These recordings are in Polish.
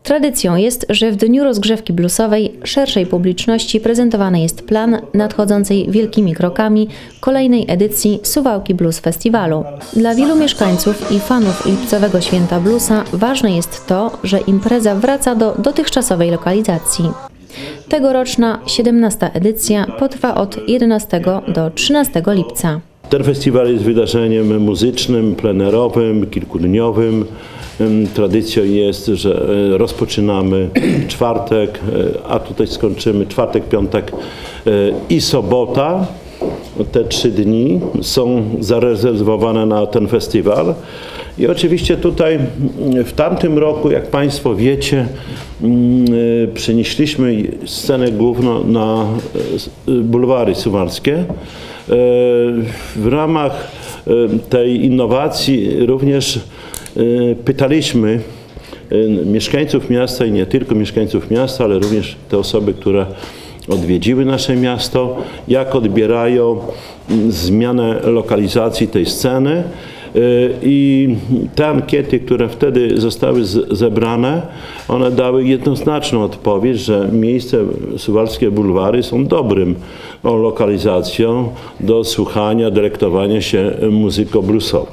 Tradycją jest, że w dniu rozgrzewki bluesowej szerszej publiczności prezentowany jest plan nadchodzącej wielkimi krokami kolejnej edycji Suwałki Blues Festiwalu. Dla wielu mieszkańców i fanów lipcowego święta bluesa ważne jest to, że impreza wraca do dotychczasowej lokalizacji. Tegoroczna 17. edycja potrwa od 11 do 13 lipca. Ten festiwal jest wydarzeniem muzycznym, plenerowym, kilkudniowym. Tradycją jest, że rozpoczynamy czwartek, a tutaj skończymy czwartek, piątek i sobota. Te 3 dni są zarezerwowane na ten festiwal. I oczywiście tutaj w tamtym roku, jak Państwo wiecie, przenieśliśmy scenę główną na bulwary suwalskie. W ramach tej innowacji również pytaliśmy mieszkańców miasta i nie tylko mieszkańców miasta, ale również te osoby, które odwiedziły nasze miasto, jak odbierają zmianę lokalizacji tej sceny. I te ankiety, które wtedy zostały zebrane, one dały jednoznaczną odpowiedź, że miejsce suwalskie bulwary są dobrym lokalizacją do słuchania, delektowania się muzyką bluesową.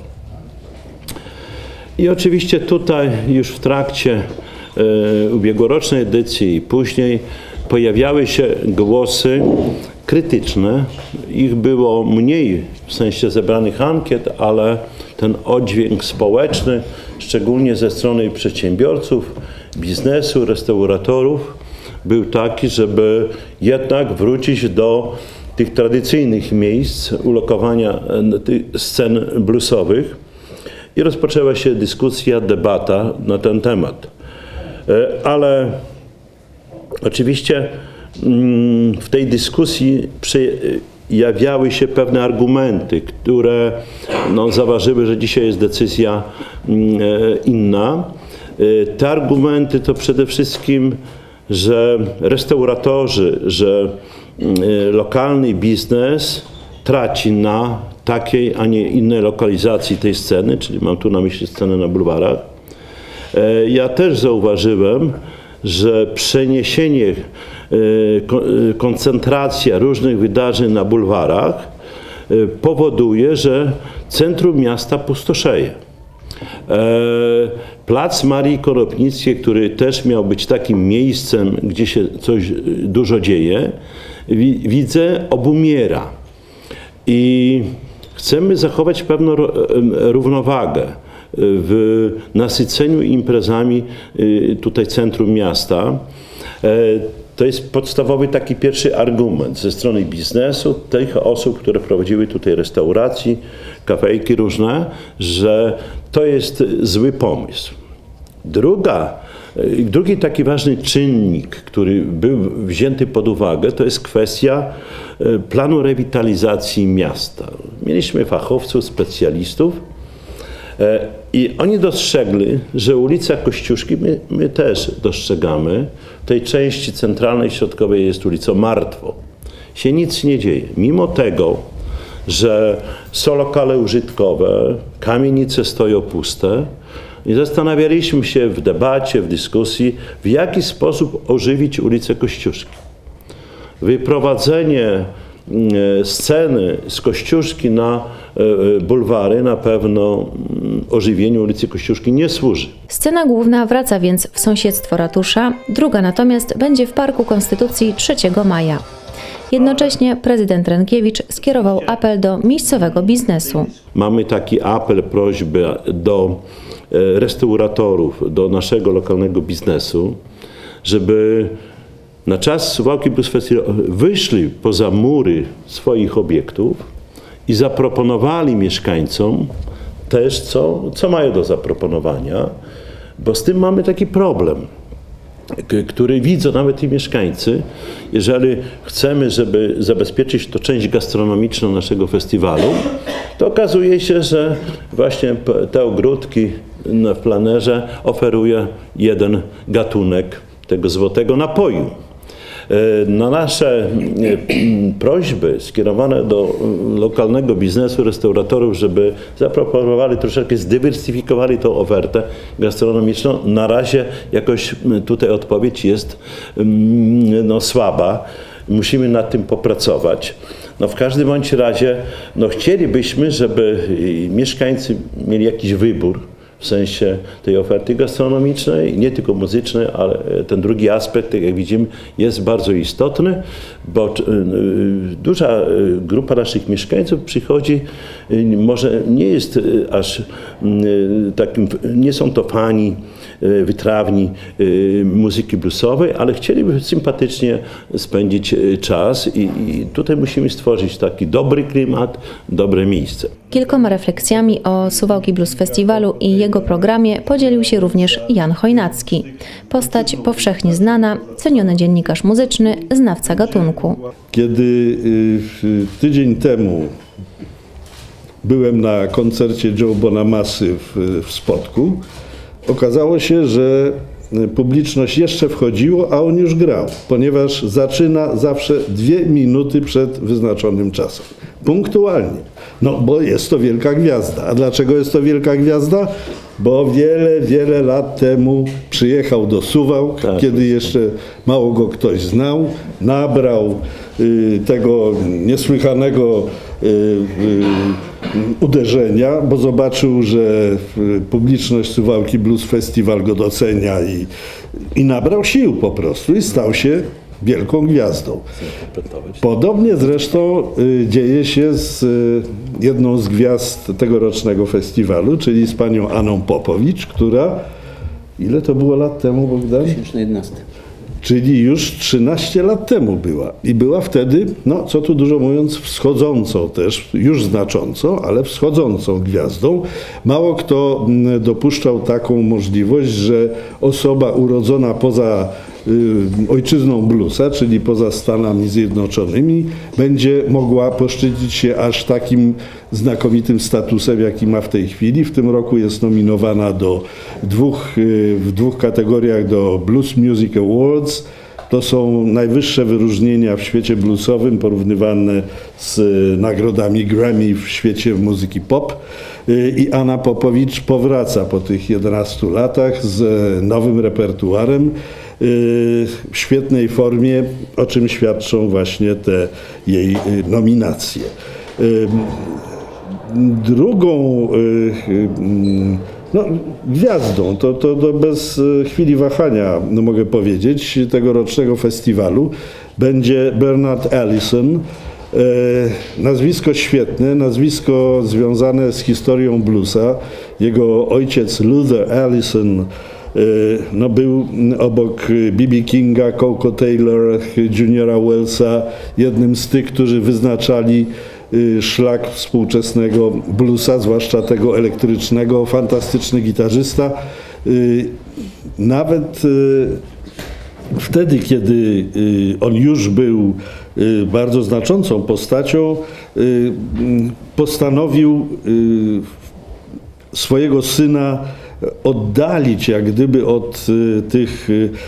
I oczywiście tutaj już w trakcie ubiegłorocznej edycji i później pojawiały się głosy krytyczne. Ich było mniej w sensie zebranych ankiet, ale ten oddźwięk społeczny, szczególnie ze strony przedsiębiorców, biznesu, restauratorów, był taki, żeby jednak wrócić do tych tradycyjnych miejsc ulokowania tych scen bluesowych. I rozpoczęła się dyskusja, debata na ten temat. Ale oczywiście w tej dyskusji przejawiały się pewne argumenty, które zaważyły, że dzisiaj jest decyzja inna. Te argumenty to przede wszystkim, że restauratorzy, że lokalny biznes traci na takiej, a nie innej lokalizacji tej sceny, czyli mam tu na myśli scenę na bulwarach. Ja też zauważyłem, że przeniesienie, koncentracja różnych wydarzeń na bulwarach powoduje, że centrum miasta pustoszeje. Plac Marii Konopnickiej, który też miał być takim miejscem, gdzie się coś dużo dzieje, widzę, obumiera. I chcemy zachować pewną równowagę w nasyceniu imprezami tutaj centrum miasta. To jest podstawowy taki pierwszy argument ze strony biznesu, tych osób, które prowadziły tutaj restauracje, kafejki różne, że to jest zły pomysł. Drugi taki ważny czynnik, który był wzięty pod uwagę, to jest kwestia planu rewitalizacji miasta. Mieliśmy fachowców, specjalistów i oni dostrzegli, że ulica Kościuszki, my też dostrzegamy, w tej części centralnej, środkowej jest ulicą martwą. Się nic nie dzieje. Mimo tego, że są lokale użytkowe, kamienice stoją puste, i zastanawialiśmy się w debacie, w dyskusji, w jaki sposób ożywić ulicę Kościuszki. Wyprowadzenie sceny z Kościuszki na bulwary na pewno ożywieniu ulicy Kościuszki nie służy. Scena główna wraca więc w sąsiedztwo ratusza, druga natomiast będzie w Parku Konstytucji 3 maja. Jednocześnie prezydent Rękiewicz skierował apel do miejscowego biznesu. Mamy taki apel, prośbę do restauratorów, do naszego lokalnego biznesu, żeby na czas Suwałki Blues Festival wyszli poza mury swoich obiektów i zaproponowali mieszkańcom też, co mają do zaproponowania, bo z tym mamy taki problem, który widzą nawet i mieszkańcy. Jeżeli chcemy, żeby zabezpieczyć to część gastronomiczną naszego festiwalu, to okazuje się, że właśnie te ogródki w plenerze oferuje jeden gatunek tego złotego napoju. Na nasze prośby skierowane do lokalnego biznesu, restauratorów, żeby zaproponowali troszeczkę, zdywersyfikowali tą ofertę gastronomiczną, na razie jakoś tutaj odpowiedź jest słaba. Musimy nad tym popracować. W każdym bądź razie chcielibyśmy, żeby mieszkańcy mieli jakiś wybór w sensie tej oferty gastronomicznej, nie tylko muzycznej, ale ten drugi aspekt, jak widzimy, jest bardzo istotny, bo duża grupa naszych mieszkańców przychodzi, może nie jest aż takim, nie są to fani wytrawni muzyki bluesowej, ale chcieliby sympatycznie spędzić czas i tutaj musimy stworzyć taki dobry klimat, dobre miejsce. Kilkoma refleksjami o Suwałki Blues Festiwalu i jego programie podzielił się również Jan Chojnacki. Postać powszechnie znana, ceniony dziennikarz muzyczny, znawca gatunku. Kiedy tydzień temu byłem na koncercie Joe Bonamassy w Spodku, okazało się, że publiczność jeszcze wchodziła, a on już grał, ponieważ zaczyna zawsze 2 minuty przed wyznaczonym czasem. Punktualnie. Bo jest to wielka gwiazda. A dlaczego jest to wielka gwiazda? Bo wiele lat temu przyjechał do Suwałk, kiedy jeszcze mało go ktoś znał, nabrał tego niesłychanego uderzenia, bo zobaczył, że publiczność Suwałki Blues Festival go docenia i nabrał sił po prostu i stał się wielką gwiazdą. Podobnie zresztą dzieje się z jedną z gwiazd tegorocznego festiwalu, czyli z panią Anną Popowicz, która, ile to było lat temu, Bogdan? 2011. Czyli już 13 lat temu była. I była wtedy, co tu dużo mówiąc, wschodzącą też, już znaczącą, ale wschodzącą gwiazdą. Mało kto dopuszczał taką możliwość, że osoba urodzona poza ojczyzną bluesa, czyli poza Stanami Zjednoczonymi, będzie mogła poszczycić się aż takim znakomitym statusem, jaki ma w tej chwili. W tym roku jest nominowana w dwóch kategoriach do Blues Music Awards. To są najwyższe wyróżnienia w świecie bluesowym, porównywane z nagrodami Grammy w świecie muzyki pop. I Anna Popowicz powraca po tych 11 latach z nowym repertuarem w świetnej formie, o czym świadczą właśnie te jej nominacje. Drugą gwiazdą, to bez chwili wahania mogę powiedzieć, tegorocznego festiwalu będzie Bernard Allison. Nazwisko świetne, nazwisko związane z historią bluesa. Jego ojciec Luther Allison był obok B.B. Kinga, Coco Taylor, Juniora Wellsa jednym z tych, którzy wyznaczali szlak współczesnego bluesa, zwłaszcza tego elektrycznego. Fantastyczny gitarzysta. Nawet wtedy, kiedy on już był bardzo znaczącą postacią, postanowił swojego syna oddalić jak gdyby od tych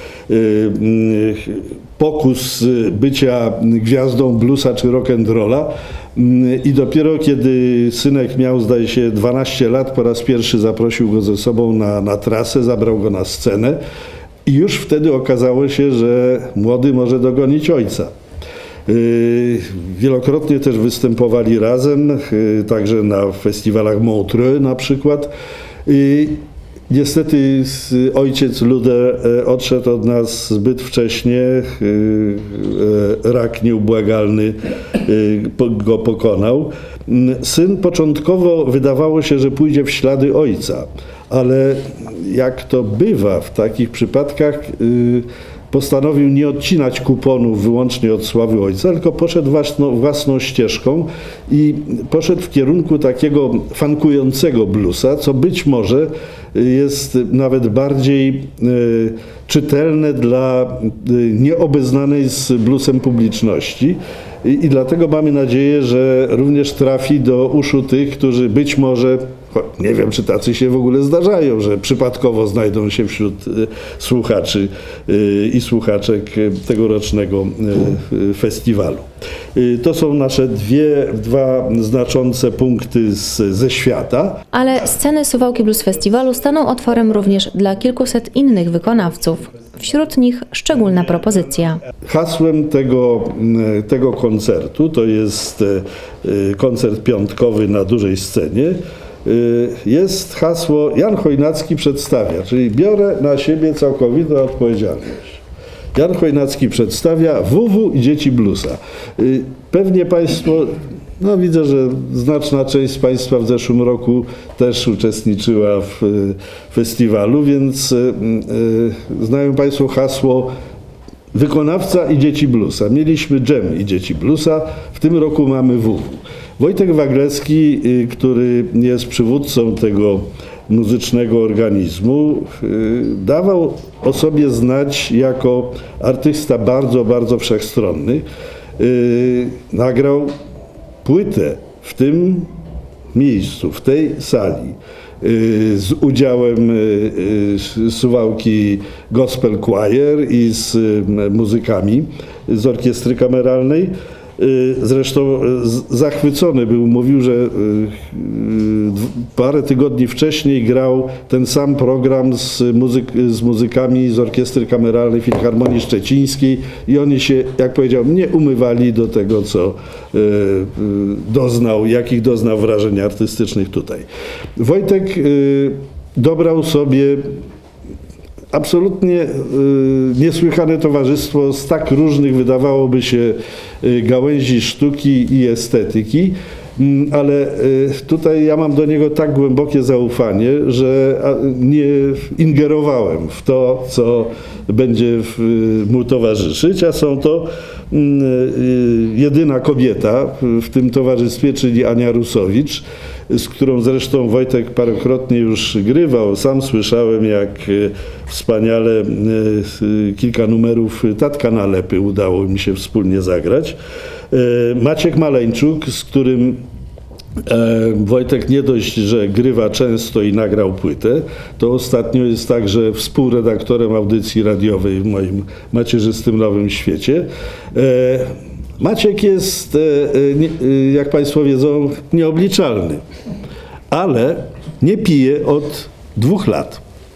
pokus bycia gwiazdą bluesa czy rock'n'rolla. I dopiero kiedy synek miał, zdaje się, 12 lat, po raz pierwszy zaprosił go ze sobą na trasę, zabrał go na scenę i już wtedy okazało się, że młody może dogonić ojca. Wielokrotnie też występowali razem, także na festiwalach Montreux na przykład. Niestety ojciec Luther odszedł od nas zbyt wcześnie, rak nieubłagalny go pokonał. Syn początkowo wydawało się, że pójdzie w ślady ojca, ale jak to bywa w takich przypadkach, postanowił nie odcinać kuponów wyłącznie od sławy ojca, tylko poszedł własną ścieżką i poszedł w kierunku takiego funkującego bluesa, co być może jest nawet bardziej czytelne dla nieobeznanej z bluesem publiczności. I dlatego mamy nadzieję, że również trafi do uszu tych, którzy być może Nie wiem, czy tacy się w ogóle zdarzają, że przypadkowo znajdą się wśród słuchaczy i słuchaczek tegorocznego festiwalu. To są nasze dwa znaczące punkty ze świata. Ale sceny Suwałki Blues Festiwalu staną otworem również dla kilkuset innych wykonawców. Wśród nich szczególna propozycja. Hasłem tego koncertu, to jest koncert piątkowy na dużej scenie, jest hasło Jan Chojnacki przedstawia, czyli biorę na siebie całkowitą odpowiedzialność. Jan Chojnacki przedstawia WW i Dzieci Bluesa. Pewnie Państwo, no widzę, że znaczna część z Państwa w zeszłym roku też uczestniczyła w festiwalu, więc znają Państwo hasło wykonawca i Dzieci Bluesa. Mieliśmy Dżem i Dzieci Bluesa, w tym roku mamy WW. Wojtek Waglecki, który jest przywódcą tego muzycznego organizmu, dawał o sobie znać jako artysta bardzo, bardzo wszechstronny. Nagrał płytę w tym miejscu, w tej sali z udziałem Suwałki Gospel Choir i z muzykami z orkiestry kameralnej. Zresztą zachwycony był, mówił, że parę tygodni wcześniej grał ten sam program z muzykami z orkiestry kameralnej Filharmonii Szczecińskiej i oni się, jak powiedział, nie umywali do tego, co jakich doznał wrażeń artystycznych tutaj. Wojtek dobrał sobie absolutnie niesłychane towarzystwo z tak różnych, wydawałoby się, gałęzi sztuki i estetyki, ale tutaj ja mam do niego tak głębokie zaufanie, że nie ingerowałem w to, co będzie mu towarzyszyć, a są to jedyna kobieta w tym towarzystwie, czyli Ania Rusowicz, z którą zresztą Wojtek parokrotnie już grywał. Sam słyszałem, jak wspaniale kilka numerów Tatka Nalepy udało mi się wspólnie zagrać. Maciek Maleńczuk, z którym Wojtek nie dość, że grywa często i nagrał płytę, to ostatnio jest także współredaktorem audycji radiowej w moim macierzystym Nowym Świecie. Maciek jest, jak Państwo wiedzą, nieobliczalny, ale nie pije od 2 lat.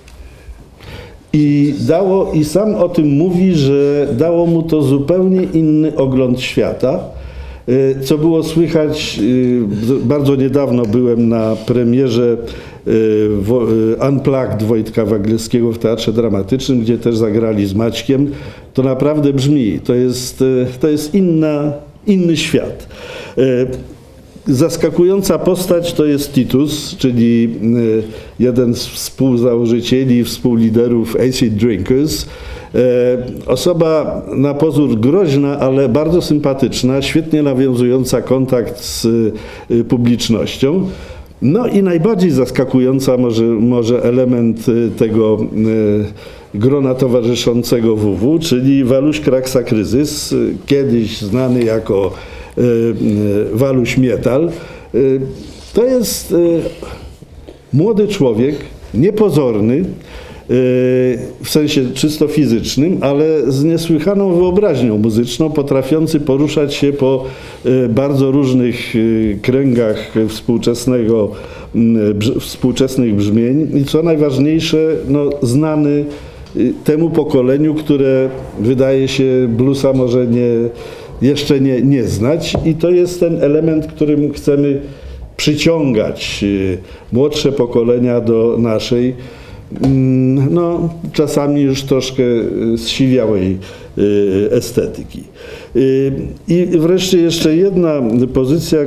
I sam o tym mówi, że dało mu to zupełnie inny ogląd świata, co było słychać. Bardzo niedawno byłem na premierze Unplugged Wojtka Wagleckiego w Teatrze Dramatycznym, gdzie też zagrali z Maćkiem. To naprawdę brzmi, to jest inny świat. Zaskakująca postać to jest Titus, czyli jeden z współzałożycieli, współliderów Acid Drinkers. Osoba na pozór groźna, ale bardzo sympatyczna, świetnie nawiązująca kontakt z publicznością. No i najbardziej zaskakująca może element tego grona towarzyszącego WW, czyli Waluś Kraksa Kryzys, kiedyś znany jako Waluś Mietal. To jest młody człowiek, niepozorny, w sensie czysto fizycznym, ale z niesłychaną wyobraźnią muzyczną, potrafiący poruszać się po bardzo różnych kręgach współczesnych brzmień i co najważniejsze, znany temu pokoleniu, które wydaje się bluesa może jeszcze nie znać, i to jest ten element, którym chcemy przyciągać młodsze pokolenia do naszej czasami już troszkę zsiwiałej estetyki. I wreszcie jeszcze jedna pozycja,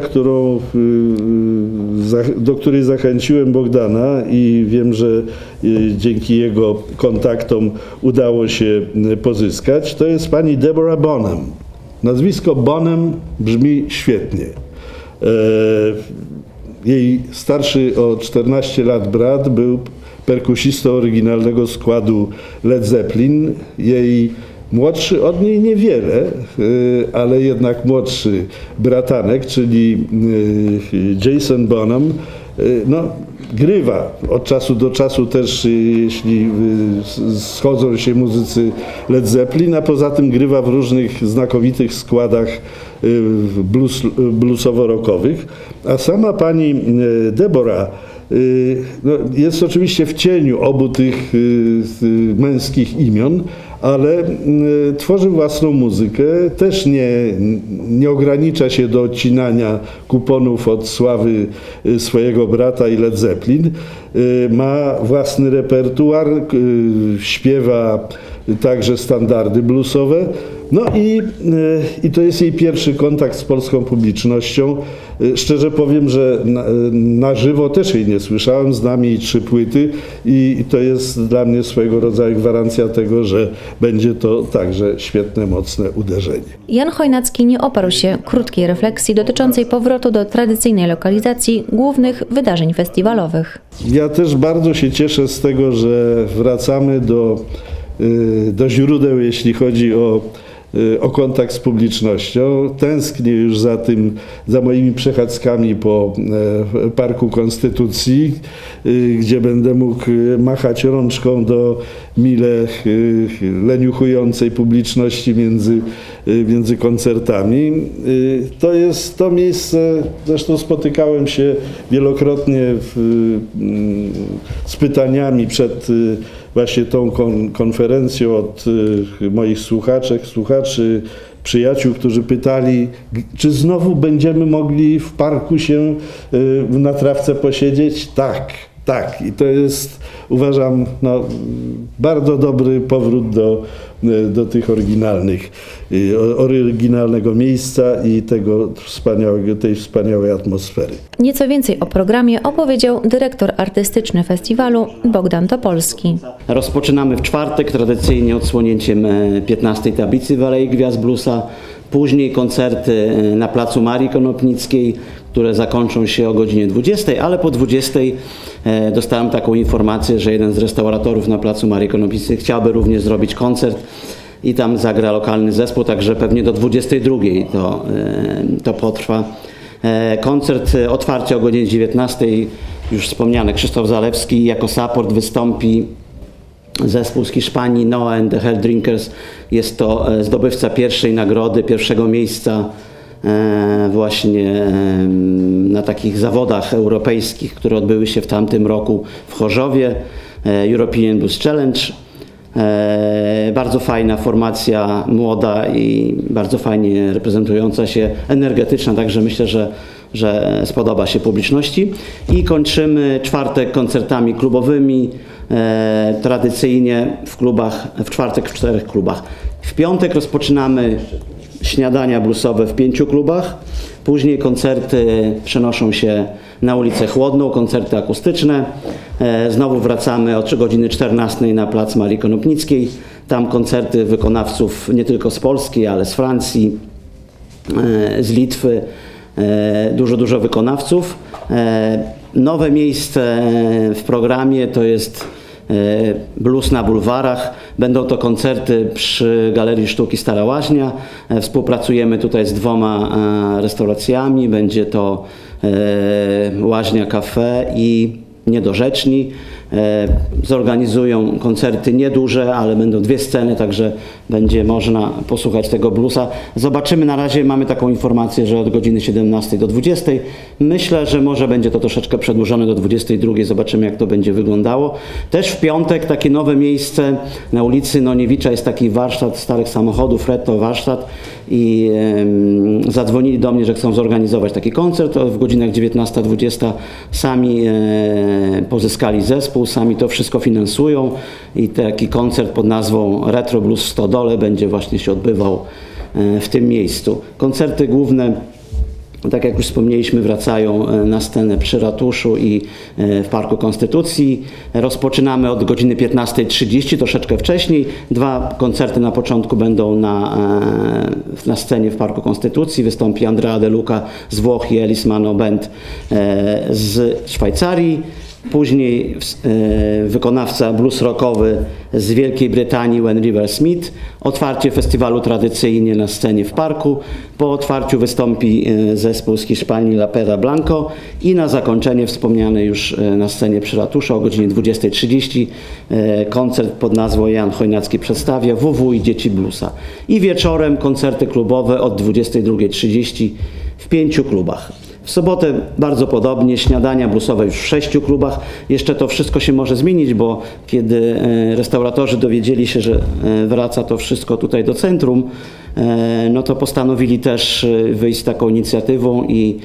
do której zachęciłem Bogdana i wiem, że dzięki jego kontaktom udało się pozyskać, to jest pani Deborah Bonham. Nazwisko Bonham brzmi świetnie. Jej starszy o 14 lat brat był perkusistą oryginalnego składu Led Zeppelin. Jej młodszy od niej niewiele, ale jednak młodszy bratanek, czyli Jason Bonham, grywa od czasu do czasu też, jeśli schodzą się muzycy Led Zeppelin, a poza tym grywa w różnych znakomitych składach bluesowo-rockowych. A sama pani Deborah jest oczywiście w cieniu obu tych męskich imion, ale tworzy własną muzykę, też nie ogranicza się do odcinania kuponów od sławy swojego brata i Led Zeppelin. Ma własny repertuar, śpiewa także standardy bluesowe. No i to jest jej pierwszy kontakt z polską publicznością. Szczerze powiem, że na żywo też jej nie słyszałem, znam jej 3 płyty i to jest dla mnie swojego rodzaju gwarancja tego, że będzie to także świetne, mocne uderzenie. Jan Chojnacki nie oparł się krótkiej refleksji dotyczącej powrotu do tradycyjnej lokalizacji głównych wydarzeń festiwalowych. Ja też bardzo się cieszę z tego, że wracamy do źródeł, jeśli chodzi o kontakt z publicznością. Tęsknię już za moimi przechadzkami po Parku Konstytucji, gdzie będę mógł machać rączką do mile leniuchującej publiczności między koncertami. To jest to miejsce, zresztą spotykałem się wielokrotnie z pytaniami przed właśnie tą konferencją od moich słuchaczy, przyjaciół, którzy pytali, czy znowu będziemy mogli w parku się na trawce posiedzieć? Tak. I to jest, uważam, bardzo dobry powrót do tych oryginalnego miejsca i tej wspaniałej atmosfery. Nieco więcej o programie opowiedział dyrektor artystyczny festiwalu Bogdan Topolski. Rozpoczynamy w czwartek, tradycyjnie odsłonięciem 15. tablicy w Alei Gwiazd Bluesa. Później koncerty na placu Marii Konopnickiej, które zakończą się o godzinie 20, ale po 20 dostałem taką informację, że jeden z restauratorów na placu Marii Konopnickiej chciałby również zrobić koncert i tam zagra lokalny zespół, także pewnie do 22 to potrwa. Koncert, otwarcie o godzinie 19, już wspomniany Krzysztof Zalewski, jako support wystąpi zespół z Hiszpanii Noah and the Helldrinkers. Jest to zdobywca pierwszej nagrody, pierwszego miejsca właśnie na takich zawodach europejskich, które odbyły się w tamtym roku w Chorzowie, European Blues Challenge. Bardzo fajna formacja, młoda i bardzo fajnie reprezentująca się, energetyczna, także myślę, że spodoba się publiczności. I kończymy czwartek koncertami klubowymi, tradycyjnie w czwartek w 4 klubach. W piątek rozpoczynamy śniadania bluesowe w 5 klubach, później koncerty przenoszą się na ulicę Chłodną, koncerty akustyczne. Znowu wracamy o godziny 14 na plac Marii Konopnickiej. Tam koncerty wykonawców nie tylko z Polski, ale z Francji, z Litwy. Dużo wykonawców. Nowe miejsce w programie to jest Blues na bulwarach. Będą to koncerty przy Galerii Sztuki Stara Łaźnia. Współpracujemy tutaj z 2 restauracjami. Będzie to Łaźnia Cafe i Niedorzeczni. Zorganizują koncerty nieduże, ale będą 2 sceny, także będzie można posłuchać tego bluesa. Zobaczymy, na razie mamy taką informację, że od godziny 17 do 20. Myślę, że może będzie to troszeczkę przedłużone do 22. Zobaczymy, jak to będzie wyglądało. Też w piątek takie nowe miejsce na ulicy Noniewicza jest taki warsztat starych samochodów, Retto warsztat, i zadzwonili do mnie, że chcą zorganizować taki koncert. W godzinach 19-20 sami pozyskali zespół, sami to wszystko finansują i taki koncert pod nazwą Retro Blues w Stodole będzie właśnie się odbywał w tym miejscu. Koncerty główne, tak jak już wspomnieliśmy, wracają na scenę przy ratuszu i w Parku Konstytucji. Rozpoczynamy od godziny 15:30, troszeczkę wcześniej. 2 koncerty na początku będą na scenie w Parku Konstytucji. Wystąpi Andrea De Luca z Włoch i Elis Mano Band z Szwajcarii. Później wykonawca blues rockowy z Wielkiej Brytanii, When River Smith. Otwarcie festiwalu tradycyjnie na scenie w parku. Po otwarciu wystąpi zespół z Hiszpanii La Perra Blanco i na zakończenie wspomniany już na scenie przy ratuszu o godzinie 20:30 koncert pod nazwą Jan Chojnacki przedstawia WW i Dzieci Bluesa. I wieczorem koncerty klubowe od 22:30 w 5 klubach. W sobotę bardzo podobnie, śniadania bluesowe już w 6 klubach. Jeszcze to wszystko się może zmienić, bo kiedy restauratorzy dowiedzieli się, że wraca to wszystko tutaj do centrum, no to postanowili też wyjść z taką inicjatywą i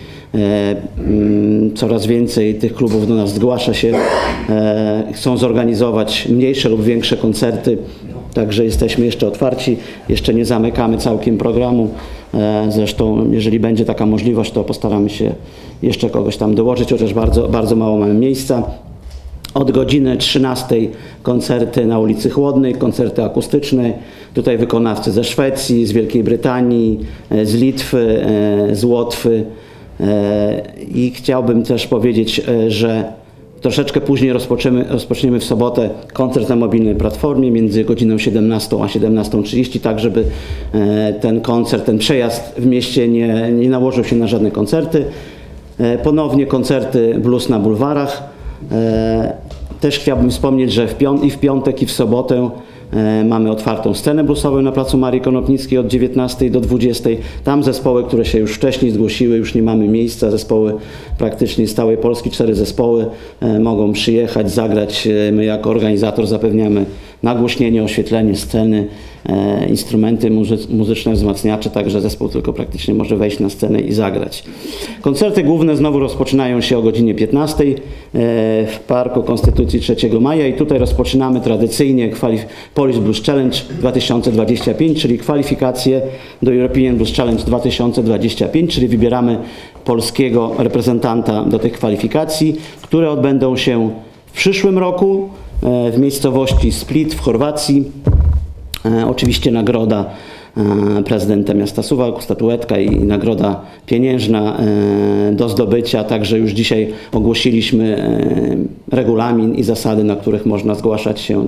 coraz więcej tych klubów do nas zgłasza się. Chcą zorganizować mniejsze lub większe koncerty. Także jesteśmy jeszcze otwarci, jeszcze nie zamykamy całkiem programu. Zresztą jeżeli będzie taka możliwość, to postaramy się jeszcze kogoś tam dołożyć, chociaż bardzo mało mamy miejsca. Od godziny 13 koncerty na ulicy Chłodnej, koncerty akustyczne. Tutaj wykonawcy ze Szwecji, z Wielkiej Brytanii, z Litwy, z Łotwy. I chciałbym też powiedzieć, że troszeczkę później rozpoczniemy w sobotę koncert na mobilnej platformie między godziną 17 a 17:30, tak żeby ten koncert, ten przejazd w mieście nie nałożył się na żadne koncerty. Ponownie koncerty blues na bulwarach. Też chciałbym wspomnieć, że i w piątek i w sobotę mamy otwartą scenę bluesową na placu Marii Konopnickiej od 19 do 20. Tam zespoły, które się już wcześniej zgłosiły, już nie mamy miejsca. Zespoły praktycznie z całej Polski, 4 zespoły mogą przyjechać, zagrać. My jako organizator zapewniamy nagłośnienie, oświetlenie sceny, instrumenty muzyczne, wzmacniacze, także zespół tylko praktycznie może wejść na scenę i zagrać. Koncerty główne znowu rozpoczynają się o godzinie 15 w Parku Konstytucji 3 Maja i tutaj rozpoczynamy tradycyjnie Polish Blues Challenge 2025, czyli kwalifikacje do European Blues Challenge 2025, czyli wybieramy polskiego reprezentanta do tych kwalifikacji, które odbędą się w przyszłym roku w miejscowości Split w Chorwacji. Oczywiście nagroda prezydenta miasta Suwałk, statuetka i nagroda pieniężna do zdobycia. Także już dzisiaj ogłosiliśmy regulamin i zasady, na których można zgłaszać się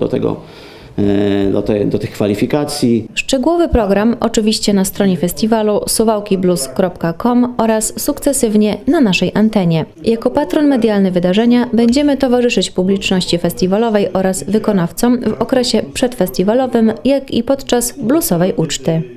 do tych kwalifikacji. Szczegółowy program oczywiście na stronie festiwalu suwałkiblues.com oraz sukcesywnie na naszej antenie. Jako patron medialny wydarzenia będziemy towarzyszyć publiczności festiwalowej oraz wykonawcom w okresie przedfestiwalowym, jak i podczas bluesowej uczty.